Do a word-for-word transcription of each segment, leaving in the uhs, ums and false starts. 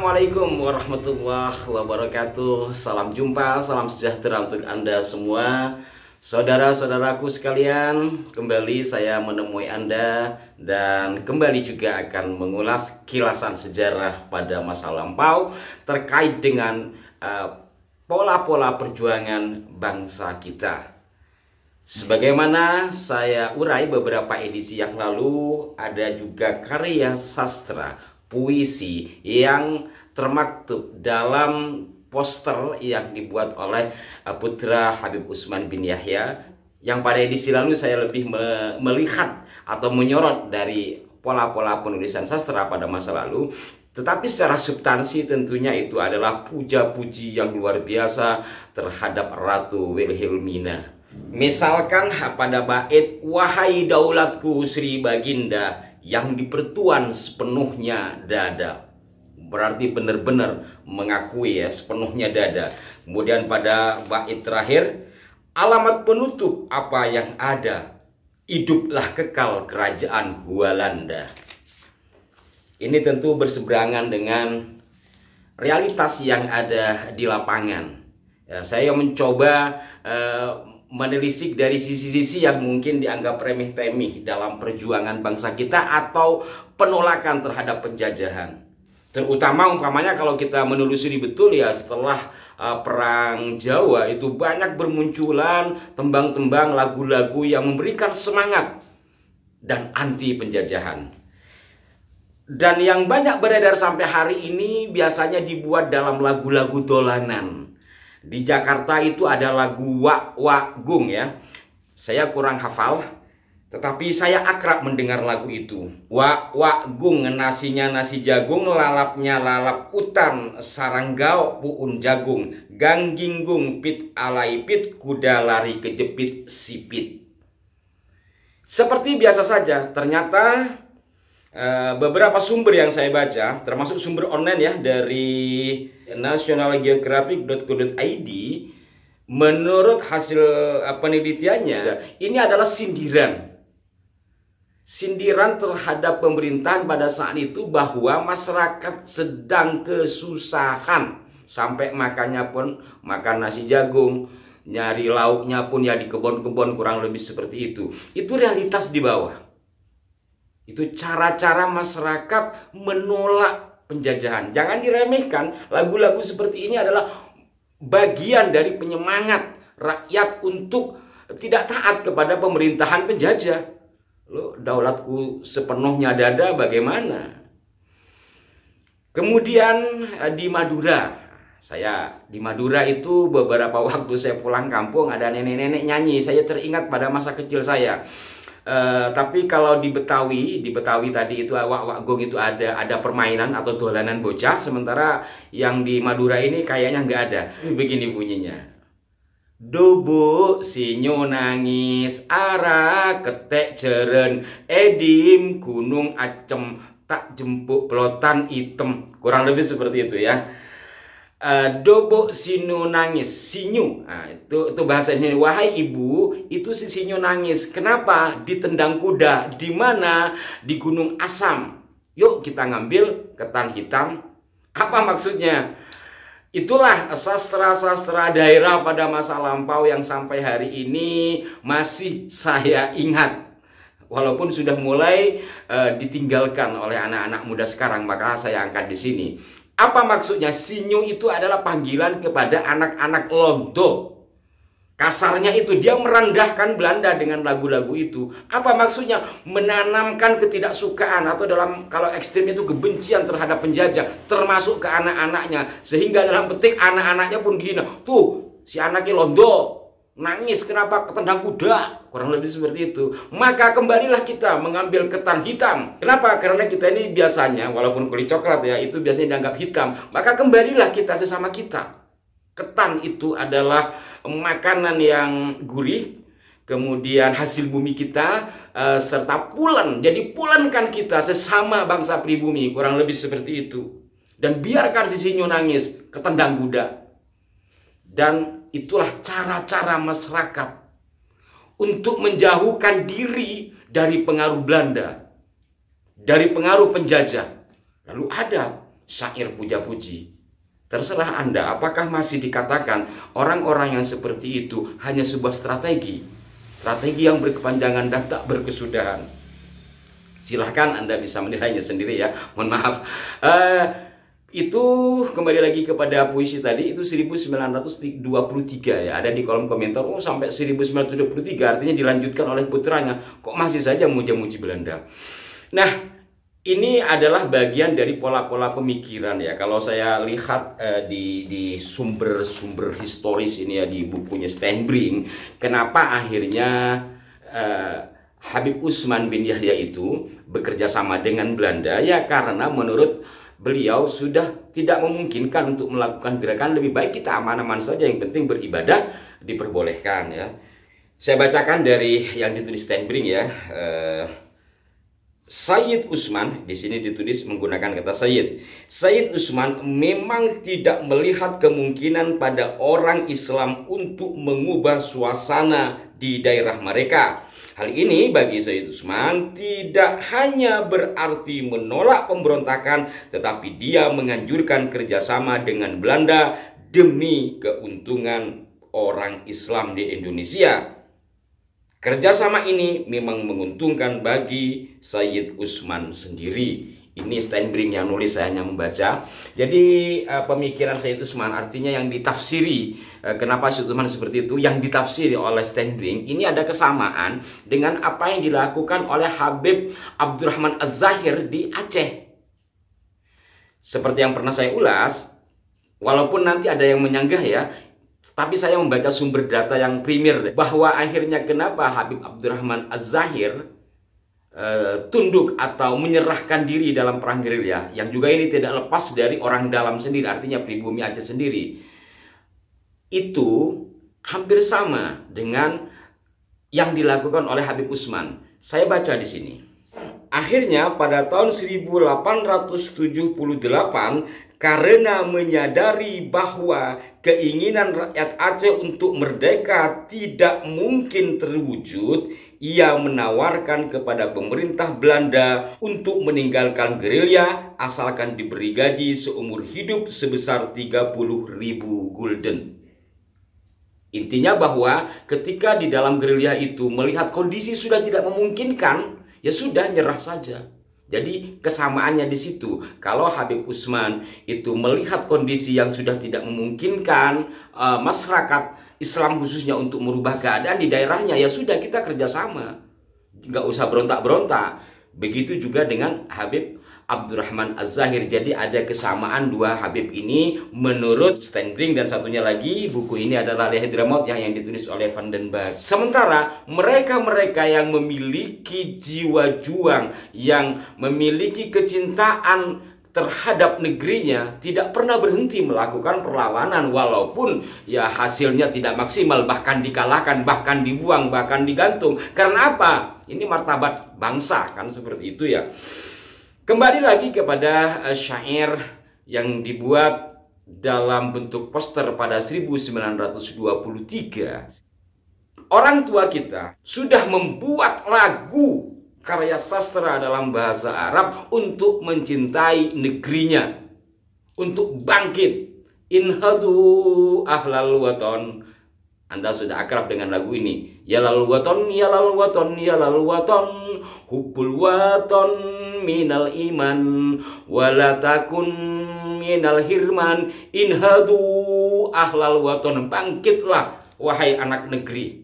Assalamualaikum warahmatullahi wabarakatuh. Salam jumpa, salam sejahtera untuk Anda semua. Saudara-saudaraku sekalian, kembali saya menemui Anda dan kembali juga akan mengulas kilasan sejarah pada masa lampau terkait dengan uh, pola-pola perjuangan bangsa kita. Sebagaimana saya urai beberapa edisi yang lalu, ada juga karya sastra, puisi yang termaktub dalam poster yang dibuat oleh putra Habib Utsman bin Yahya, yang pada edisi lalu saya lebih me melihat atau menyorot dari pola-pola penulisan sastra pada masa lalu. Tetapi secara substansi tentunya itu adalah puja-puji yang luar biasa terhadap Ratu Wilhelmina. Misalkan pada bait "Wahai daulatku Sri Baginda yang dipertuan sepenuhnya dada", berarti benar-benar mengakui ya, sepenuhnya dada. Kemudian pada bait terakhir, "Alamat penutup apa yang ada, hiduplah kekal kerajaan Walanda". Ini tentu berseberangan dengan realitas yang ada di lapangan. Ya, saya mencoba uh, menelisik dari sisi-sisi yang mungkin dianggap remeh-temeh dalam perjuangan bangsa kita atau penolakan terhadap penjajahan. Terutama umpamanya kalau kita menelusuri betul ya, setelah uh, Perang Jawa itu banyak bermunculan tembang-tembang, lagu-lagu yang memberikan semangat dan anti penjajahan. Dan yang banyak beredar sampai hari ini biasanya dibuat dalam lagu-lagu dolanan. Di Jakarta itu ada lagu Wak Wak Gung ya. Saya kurang hafal, tetapi saya akrab mendengar lagu itu. Wak wak gung, nasinya nasi jagung, lalapnya lalap utan, saranggao puun jagung, gangginggung pit alai pit, kuda lari kejepit sipit. Seperti biasa saja, ternyata uh, beberapa sumber yang saya baca, termasuk sumber online ya dari national geographic dot co dot i d, menurut hasil uh, penelitiannya, ini adalah sindiran. Sindiran terhadap pemerintahan pada saat itu bahwa masyarakat sedang kesusahan. Sampai makannya pun makan nasi jagung, nyari lauknya pun ya di kebun-kebun, kurang lebih seperti itu. Itu realitas di bawah. Itu cara-cara masyarakat menolak penjajahan. Jangan diremehkan, lagu-lagu seperti ini adalah bagian dari penyemangat rakyat untuk tidak taat kepada pemerintahan penjajah. Lo, daulatku sepenuhnya dada, bagaimana? Kemudian di Madura, saya di Madura itu beberapa waktu saya pulang kampung ada nenek-nenek nyanyi. Saya teringat pada masa kecil saya. Uh, tapi kalau di Betawi, di Betawi tadi itu Wak Wak Gung itu ada ada permainan atau dolanan bocah. Sementara yang di Madura ini kayaknya nggak ada. Begini bunyinya. Dubu sinyo nangis, ara ketek jeren, edim gunung acem, tak jempuk pelotan item. Kurang lebih seperti itu ya. Uh, Dobo sinu nangis, sinyu, nah, itu itu bahasanya. Wahai ibu, itu si sinyu nangis. Kenapa? Ditendang kuda. Di mana? Di Gunung Asam. Yuk kita ngambil ketan hitam. Apa maksudnya? Itulah sastra-sastra daerah pada masa lampau yang sampai hari ini masih saya ingat. Walaupun sudah mulai uh, ditinggalkan oleh anak-anak muda sekarang, maka saya angkat di sini. Apa maksudnya? Sinyu itu adalah panggilan kepada anak-anak Londo. Kasarnya itu dia merendahkan Belanda dengan lagu-lagu itu. Apa maksudnya? Menanamkan ketidaksukaan atau dalam kalau ekstrim itu kebencian terhadap penjajah, termasuk ke anak-anaknya. Sehingga dalam petik anak-anaknya pun dihina. Tuh, si anaknya Londo nangis kenapa ketendang kuda, kurang lebih seperti itu. Maka kembalilah kita mengambil ketan hitam. Kenapa? Karena kita ini biasanya, walaupun kulit coklat ya, itu biasanya dianggap hitam. Maka kembalilah kita sesama kita. Ketan itu adalah makanan yang gurih, kemudian hasil bumi kita, uh, serta pulen. Jadi pulenkan kita sesama bangsa pribumi, kurang lebih seperti itu. Dan biarkan si sinyo nangis, ketendang kuda. Dan itulah cara-cara masyarakat untuk menjauhkan diri dari pengaruh Belanda, dari pengaruh penjajah. Lalu ada syair puja-puji. Terserah Anda, apakah masih dikatakan orang-orang yang seperti itu hanya sebuah strategi, strategi yang berkepanjangan dan tak berkesudahan. Silahkan Anda bisa menilainya sendiri ya. Mohon maaf. Uh, itu kembali lagi kepada puisi tadi, itu seribu sembilan ratus dua puluh tiga ya. Ada di kolom komentar, oh sampai seribu sembilan ratus dua puluh tiga, artinya dilanjutkan oleh putranya. Kok masih saja muja-muji Belanda? Nah, ini adalah bagian dari pola-pola pemikiran ya. Kalau saya lihat eh, di di sumber-sumber historis ini ya, di bukunya Steinbring, kenapa akhirnya eh, Habib Utsman bin Yahya itu bekerja sama dengan Belanda? Ya karena menurut beliau sudah tidak memungkinkan untuk melakukan gerakan, lebih baik kita aman-aman saja, yang penting beribadah diperbolehkan ya. Saya bacakan dari yang ditulis Steinbring ya. Eh, Sayyid Utsman, di sini ditulis menggunakan kata Sayyid. Sayyid Utsman memang tidak melihat kemungkinan pada orang Islam untuk mengubah suasana di daerah mereka. Hal ini bagi Sayyid Utsman tidak hanya berarti menolak pemberontakan, tetapi dia menganjurkan kerjasama dengan Belanda demi keuntungan orang Islam di Indonesia. Kerjasama ini memang menguntungkan bagi Sayyid Utsman sendiri. Ini Steinbring yang nulis, saya hanya membaca. Jadi uh, pemikiran Sayyid Utsman artinya yang ditafsiri, uh, kenapa Sayyid Utsman seperti itu, yang ditafsiri oleh Steinbring ini ada kesamaan dengan apa yang dilakukan oleh Habib Abdurrahman Az-Zahir di Aceh. Seperti yang pernah saya ulas, walaupun nanti ada yang menyanggah ya, tapi saya membaca sumber data yang primer bahwa akhirnya kenapa Habib Abdurrahman Az-Zahir e, tunduk atau menyerahkan diri dalam perang gerilya, yang juga ini tidak lepas dari orang dalam sendiri, artinya pribumi Aceh sendiri. Itu hampir sama dengan yang dilakukan oleh Habib Utsman. Saya baca di sini. Akhirnya pada tahun seribu delapan ratus tujuh puluh delapan, karena menyadari bahwa keinginan rakyat Aceh untuk merdeka tidak mungkin terwujud, ia menawarkan kepada pemerintah Belanda untuk meninggalkan gerilya asalkan diberi gaji seumur hidup sebesar tiga puluh ribu gulden. Intinya bahwa ketika di dalam gerilya itu melihat kondisi sudah tidak memungkinkan, ya sudah nyerah saja. Jadi kesamaannya di situ. Kalau Habib Utsman itu melihat kondisi yang sudah tidak memungkinkan uh, masyarakat Islam khususnya untuk merubah keadaan di daerahnya, ya sudah kita kerjasama, nggak usah berontak-berontak. Begitu juga dengan Habib Abdurrahman Az-Zahir. Jadi ada kesamaan dua Habib ini menurut Steinbring, dan satunya lagi buku ini adalah Al-Hadramaut yang, yang ditulis oleh Van den Berg. Sementara mereka-mereka yang memiliki jiwa juang, yang memiliki kecintaan terhadap negerinya, tidak pernah berhenti melakukan perlawanan walaupun ya hasilnya tidak maksimal, bahkan dikalahkan, bahkan dibuang, bahkan digantung. Karena apa? Ini martabat bangsa kan, seperti itu ya. Kembali lagi kepada uh, syair yang dibuat dalam bentuk poster pada seribu sembilan ratus dua puluh tiga. Orang tua kita sudah membuat lagu karya sastra dalam bahasa Arab untuk mencintai negerinya, untuk bangkit. Inhadu ahlal waton. Anda sudah akrab dengan lagu ini. Ya lal waton, ya lal waton, ya lal waton, hubbul waton minal iman, walatakun minal hirman. Inhadu ahlal waton. Bangkitlah wahai anak negeri.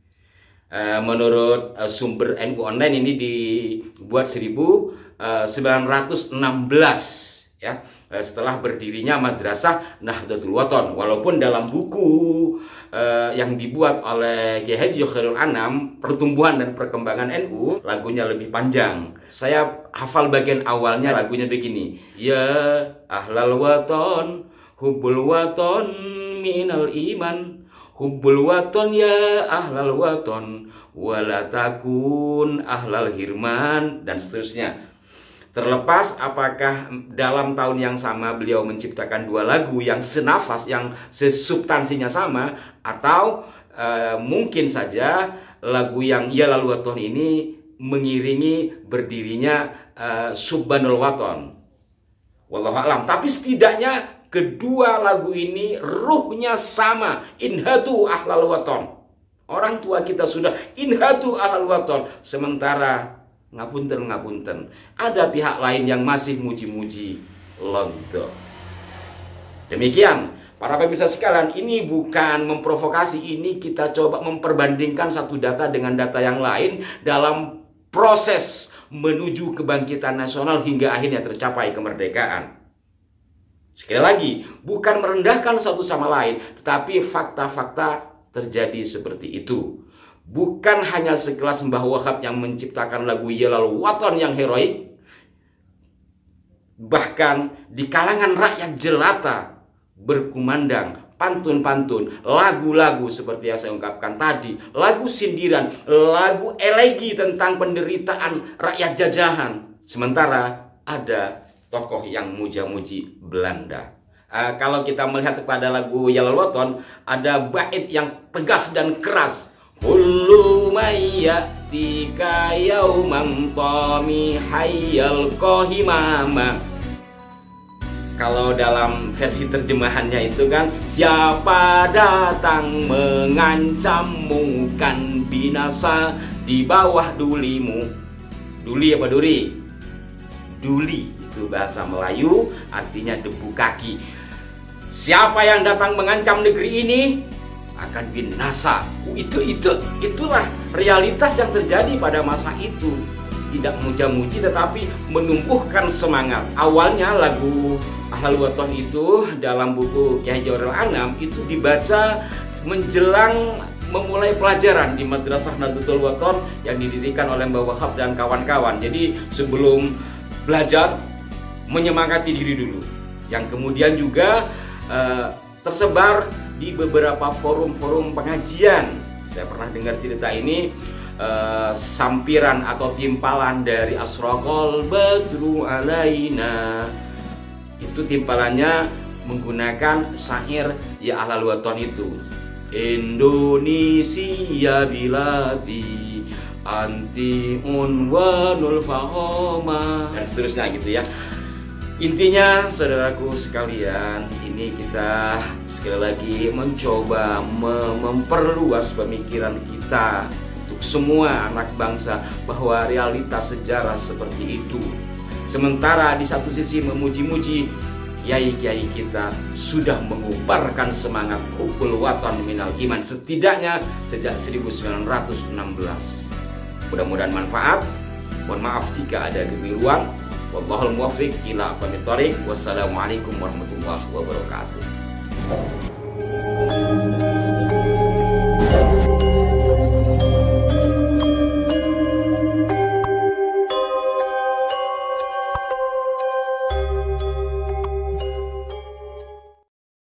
Uh, menurut uh, sumber N U Online ini dibuat seribu sembilan ratus enam belas ya, uh, setelah berdirinya Madrasah Nahdlatul Wathon. Walaupun dalam buku uh, yang dibuat oleh Kiai Haji Khairul Anam, Pertumbuhan dan Perkembangan N U, lagunya lebih panjang. Saya hafal bagian awalnya, lagunya begini. Ya ahlal waton, hubbul waton minal iman, hubbul waton ya ahlal waton, walatakun ahlal hirman, dan seterusnya. Terlepas apakah dalam tahun yang sama beliau menciptakan dua lagu yang senafas, yang sesubstansinya sama, atau uh, mungkin saja lagu yang Ya Lal Waton ini mengiringi berdirinya uh, Subhanul Waton. Wallahu a'lam. Tapi setidaknya kedua lagu ini ruhnya sama. Inhatu ahlal waton. Orang tua kita sudah inhatu ahlal waton. Sementara ngapunten ngapunten, ada pihak lain yang masih muji-muji Londo. Demikian para pemirsa sekalian, ini bukan memprovokasi, ini kita coba memperbandingkan satu data dengan data yang lain dalam proses menuju kebangkitan nasional hingga akhirnya tercapai kemerdekaan. Sekali lagi, bukan merendahkan satu sama lain, tetapi fakta-fakta terjadi seperti itu. Bukan hanya sekelas Mbah Wahab yang menciptakan lagu Yalal Waton yang heroik. Bahkan di kalangan rakyat jelata berkumandang pantun-pantun, lagu-lagu seperti yang saya ungkapkan tadi, lagu sindiran, lagu elegi tentang penderitaan rakyat jajahan. Sementara ada tokoh yang muja-muji Belanda. Uh, kalau kita melihat kepada lagu Yalal Waton, ada bait yang tegas dan keras. Kullu mayyatika yauman tami hayyal kohimama. Kalau dalam versi terjemahannya itu kan, siapa datang mengancammu kan binasa di bawah dulimu. Duli apa duri? Duli itu bahasa Melayu, artinya debu kaki. Siapa yang datang mengancam negeri ini akan binasa. Itu itu itulah realitas yang terjadi pada masa itu. Tidak muja-muji tetapi menumbuhkan semangat. Awalnya lagu Ahlal Waton itu dalam buku Kyai Jawaril Anam itu dibaca menjelang memulai pelajaran di Madrasah Nahdlatul Wathon yang didirikan oleh Mbah Wahab dan kawan-kawan. Jadi sebelum belajar menyemangati diri dulu. Yang kemudian juga uh, tersebar di beberapa forum-forum pengajian. Saya pernah dengar cerita ini, uh, sampiran atau timpalan dari Asraqal Badru Alaina. Itu timpalannya menggunakan syair Ya Ahlal Waton itu. Indonesia biladi anti unwanul fahoma, dan seterusnya gitu ya. Intinya saudaraku sekalian, ini kita sekali lagi mencoba mem memperluas pemikiran kita untuk semua anak bangsa bahwa realitas sejarah seperti itu. Sementara di satu sisi memuji-muji kiai-kiai kita sudah mengubarkan semangat hubbul waton minal iman setidaknya sejak seribu sembilan ratus enam belas. Mudah-mudahan manfaat. Mohon maaf jika ada kekeliruan. Wallahul muwaffiq ila aqwamit thoriq. Wassalamualaikum warahmatullahi wabarakatuh.